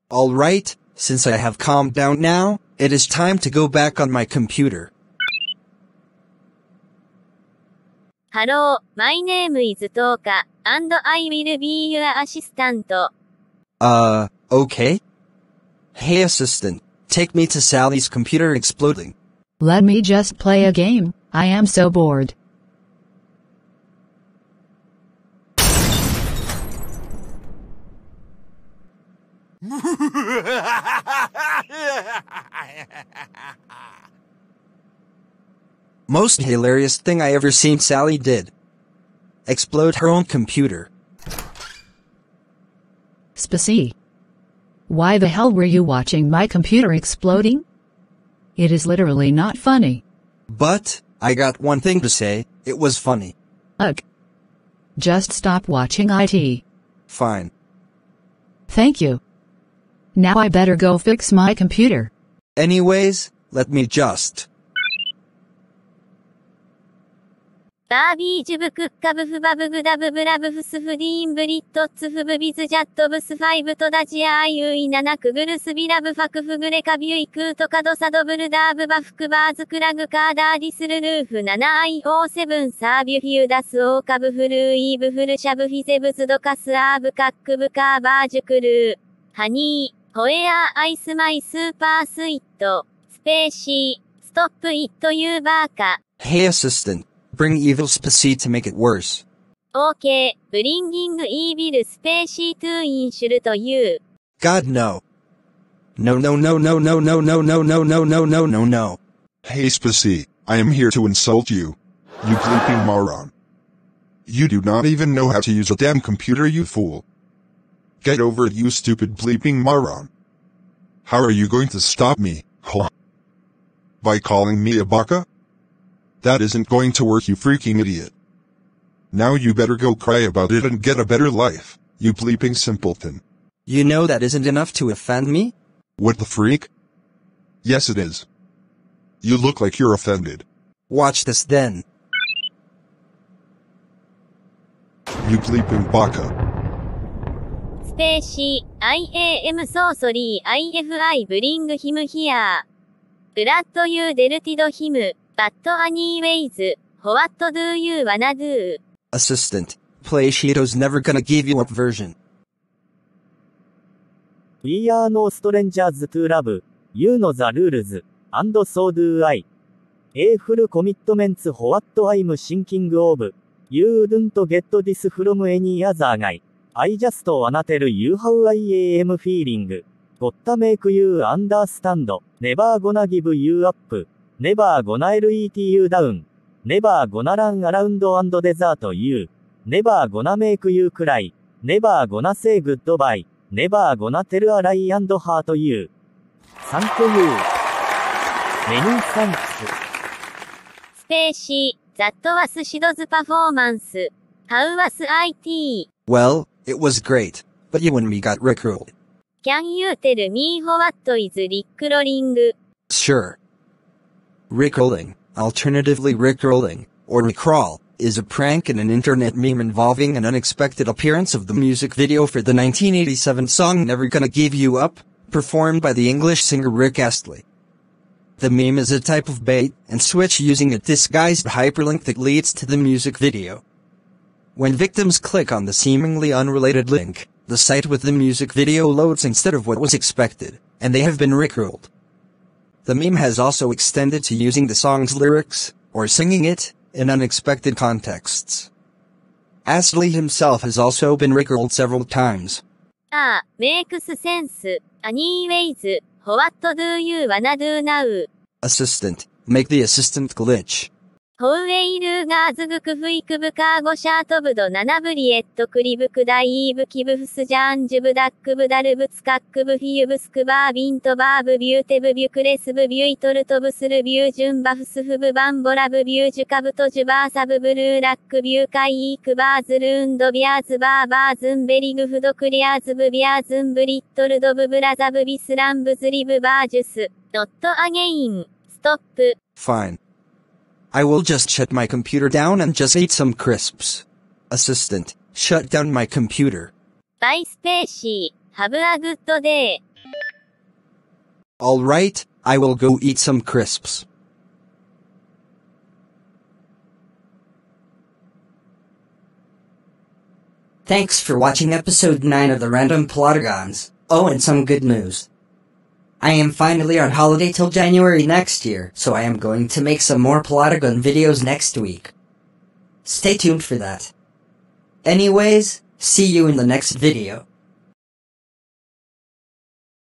Alright, since I have calmed down now, it is time to go back on my computer. Hello, my name is Toka, and I will be your assistant. Okay? Hey assistant, take me to Sally's computer exploding. Let me just play a game, I am so bored. Most hilarious thing I ever seen Sally did. Explode her own computer. Spacey. Why the hell were you watching my computer exploding? It is literally not funny. But, I got one thing to say, it was funny. Ugh. Just stop watching IT. Fine. Thank you. Now I better go fix my computer. Anyways, let me just. バービージュブクッカブフバブグダブブラブフスフディーンブリットツフブビズジャットブスファイブトダジアアイウイナナクグルスビラブファクフグレカビュイクートカドサドブルダーブバフクバーズクラグカーダーディスルルーフ 7IO7 サービュフューダスオーカブフルーイーブフルシャブフィゼブズドカスアーブカックブカーバージュクルーハニーホエアアイスマイスーパースイットスペーシーストップイットユーバーカ Hey assistant, bring evil Spacey to make it worse. OK, bringing evil Spacey to insult you. God no. No no no no no no no no no no no no no no. Hey Spacey, I am here to insult you. You bleeping moron. You do not even know how to use a damn computer, you fool. Get over it, you stupid bleeping moron. How are you going to stop me, huh? By calling me a baka? That isn't going to work, you freaking idiot. Now you better go cry about it and get a better life, you bleeping simpleton. You know that isn't enough to offend me? What the freak? Yes it is. You look like you're offended. Watch this then. You bleeping baka. Spacey, I am so sorry if I bring him here. Glad you delted him, but anyways, what do you wanna do? Assistant, play Shido's Never Gonna Give You Up version. We are no strangers to love. You know the rules, and so do I. A full commitment what I'm thinking of. You wouldn't get this from any other guy. I just wanna tell you how I am feeling. Gotta make you understand. Never gonna give you up. Never gonna let you down. Never gonna run around and desert you. Never gonna make you cry. Never gonna say goodbye. Never gonna tell a lie and hurt you. Thank you. Many thanks. Spacey, that was Shido's performance. How was IT? Well, it was great, but you and me got rickrolled. Can you tell me what is rickrolling? Sure. Rickrolling, alternatively rickrolling, or rickroll, is a prank and an internet meme involving an unexpected appearance of the music video for the 1987 song Never Gonna Give You Up, performed by the English singer Rick Astley. The meme is a type of bait and switch using a disguised hyperlink that leads to the music video. When victims click on the seemingly unrelated link, the site with the music video loads instead of what was expected, and they have been rickrolled. The meme has also extended to using the song's lyrics, or singing it, in unexpected contexts. Astley himself has also been rickrolled several times. Ah, makes sense. Anyways, what do you wanna do now? Assistant, make the assistant glitch. ホウエイルーガーズグクフイクブカーゴシャートブドナナブリエットクリブクダイーブキブフスジャンジュブダックブダルブツカックブフィユブスクバービントバーブビューテブビュクレスブビュイトルトブスルビュージュンバフスフブバンボラブビュージュカブトジュバーサブブルーラックビューカイイークバーズルーンドビアーズバーバーズンベリグフドクリアーズブビアーズンブリットルドブブラザブビスランブズリブバージュスノットアゲインストップ Fine. I will just shut my computer down and just eat some crisps. Assistant, shut down my computer. Bye Spacey, have a good day. Alright, I will go eat some crisps. Thanks for watching episode 9 of the Random Plotagons. Oh, and some good news. I am finally on holiday till January next year, so I am going to make some more Plotagon videos next week. Stay tuned for that. Anyways, see you in the next video.